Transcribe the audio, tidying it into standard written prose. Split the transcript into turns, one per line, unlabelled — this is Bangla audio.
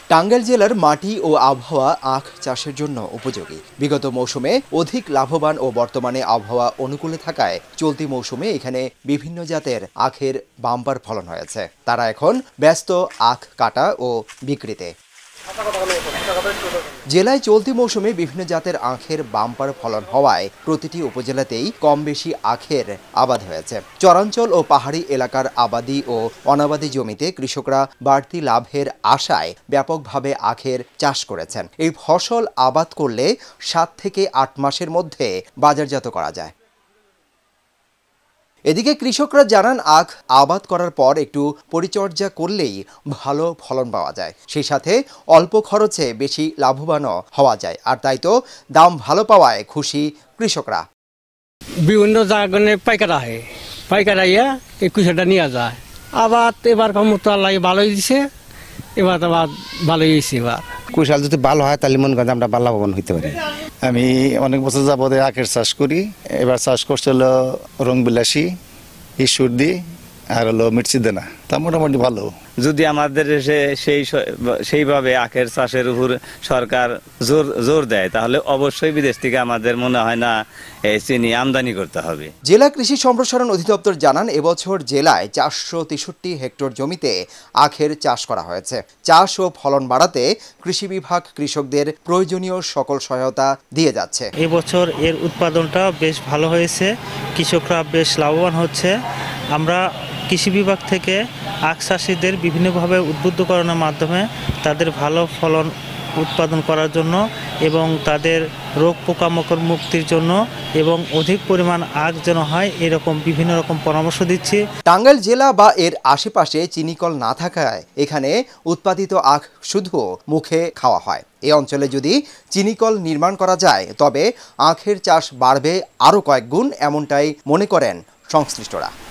টাঙ্গাইল জেলার মাটি ও আবহাওয়া আখ চাষের জন্য উপযোগী। বিগত মৌসুমে অধিক লাভবান ও বর্তমানে আবহাওয়া অনুকূলে থাকায় চলতি মৌসুমে এখানে বিভিন্ন জাতের আখের বাম্পার ফলন হয়েছে। তারা এখন ব্যস্ত আখ কাটা ও বিক্রিতে। জেলায় চলতি মৌসুমে বিভিন্ন জাতের আখের বাম্পার ফলন হওয়ায় প্রতিটি উপজেলাতেই কম বেশি আখের আবাদ হয়েছে। চরাঞ্চল ও পাহাড়ি এলাকার আবাদি ও অনাবাদি জমিতে কৃষকরা বাড়তি লাভের আশায় ব্যাপকভাবে আখের চাষ করেছেন। এই ফসল আবাদ করলে 7 থেকে 8 মাসের মধ্যে বাজারজাত করা যায়। এদিকে কৃষকরা জানান, আখ আবাদ করার পর একটু পরিচর্যা করলেই ভালো ফলন পাওয়া যায়, সেই সাথে অল্প খরচে বেশি লাভবানও হওয়া যায়। আর তাই তো দাম ভালো পাওয়ায় খুশি কৃষকরা।
বিভিন্ন জায়গায় পাইকার আইয়া এই কৃষকটা নিয়ে যায়। আবার এবার কমতো আল্লাহ ভালোই দিছে, এবার আবার ভালোই হয়েছে। এবার
কুশাল যদি ভালো হয় তাহলে মনে করেন আমরা ভালো লাভবান হইতে পারি। আমি অনেক বছর যাবত আখের চাষ করি। এবার চাষ করছে হলো রংবিলাসী, ঈশ্বরদী আর হলো মির্চিদানা। তা মোটামুটি ভালো।
যদি আমাদের সেইভাবে আখের চাষের উপর সরকার জোর দেয় তাহলে অবশ্যই বিদেশ থেকে আমাদের মনে হয় না চিনি আমদানি করতে হবে।
জেলা কৃষি সম্প্রসারণ অধিদপ্তর জানান, এবছর জেলায় 463 হেক্টর জমিতে আখের চাষ করা হয়েছে। চাষ ও ফলন বাড়াতে কৃষি বিভাগ কৃষকদের প্রয়োজনীয় সকল সহায়তা দিয়ে যাচ্ছে।
এবছর এর উৎপাদনটা বেশ ভালো হয়েছে, কৃষকরা বেশ লাভবান হচ্ছে। আমরা কৃষি বিভাগ থেকে আখ চাষিদের বিভিন্নভাবে উদ্বুদ্ধকরণের মাধ্যমে তাদের ভালো ফলন উৎপাদন করার জন্য এবং তাদের রোগ পোকামাকড় মুক্তির জন্য এবং অধিক পরিমাণ আখ যেন হয় এরকম বিভিন্ন রকম পরামর্শ দিচ্ছি।
টাঙ্গাইল জেলা বা এর আশেপাশে চিনিকল না থাকায় এখানে উৎপাদিত আখ শুধু মুখে খাওয়া হয়। এই অঞ্চলে যদি চিনিকল নির্মাণ করা যায় তবে আখের চাষ বাড়বে আরও কয়েক গুণ, এমনটাই মনে করেন সংশ্লিষ্টরা।